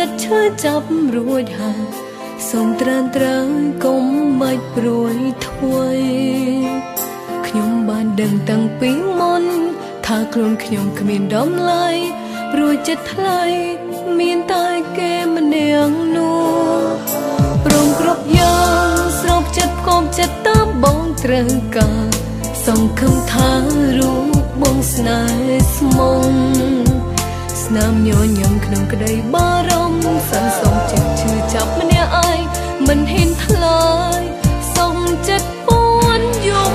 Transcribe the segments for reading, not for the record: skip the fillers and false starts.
ចិត្តឈឺចាប់រួចហើយសូមត្រានត្រើយកុំបាច់ព្រួយធ្វេខ្ញុំបានដឹងតាំងពីមុនថាខ្លួនខ្ញុំគ្មានតម្លៃព្រោះចិត្តថ្លៃមានតែគេម្នាក់នោះព្រមគ្រប់យ៉ាងស្របចិត្តផ្គុំចិត្តតាមបងត្រូវការសង្ឃឹមថារូបបងស្នេហ៍ស្មងស្នាមញញឹមក្នុងក្តីបារម្ភសន្សំចិត្តឈឺចាប់ម្នាក់ឯងមិនហ៊ានថ្លៃសុំចិត្តពួនយំ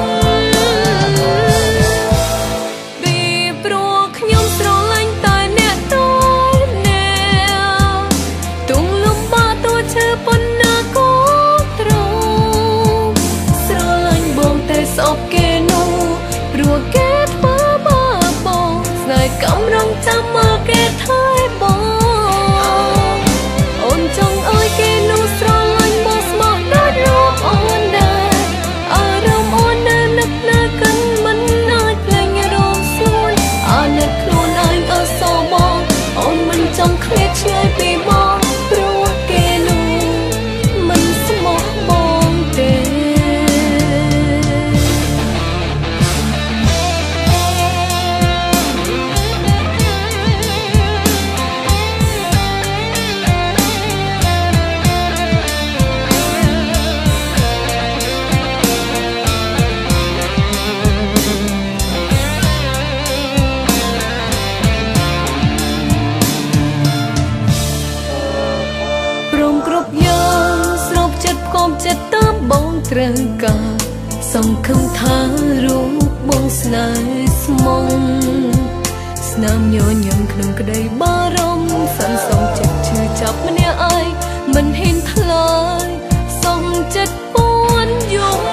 ពីព្រោះខ្ញុំស្រឡាញ់តែអ្នកតអ្នកទុំលំបាកតួឈឺប៉ុណ្ណាក៏ត្រង់ស្រឡាញ់បងតែស្អប់គេនោះព្រោះគេធ្វើបាបបងស្នេហ៍កំរងចាំមើលគេថែបងអូនចង់ឲ្យគេនោះស្រឡាញ់បងស្មោះដូចលោកអូនដែរអារម្មណ៍អូននៅនឹកនៅកាន់មិនអាចភ្លេចរំស្រួយអាណិតខ្លួនឯងអើសបងអូនមិនចង់ឃ្លាតឆ្ងាយពីបងព្រោះគេនោះមិនស្មោះបងទេគ្រប់យ៉ាងស្របចិត្តផ្គុំចិត្តតាមបងត្រូវការសង្ឃឹមថារូបបងស្នេហ៍ស្មងស្នាមញញឹមក្នុងក្តីបារម្ភសន្សំចិត្តឈឺចាប់ម្នាក់ឯងមិនហ៊ានថ្លៃសុំចិត្តពួនយំ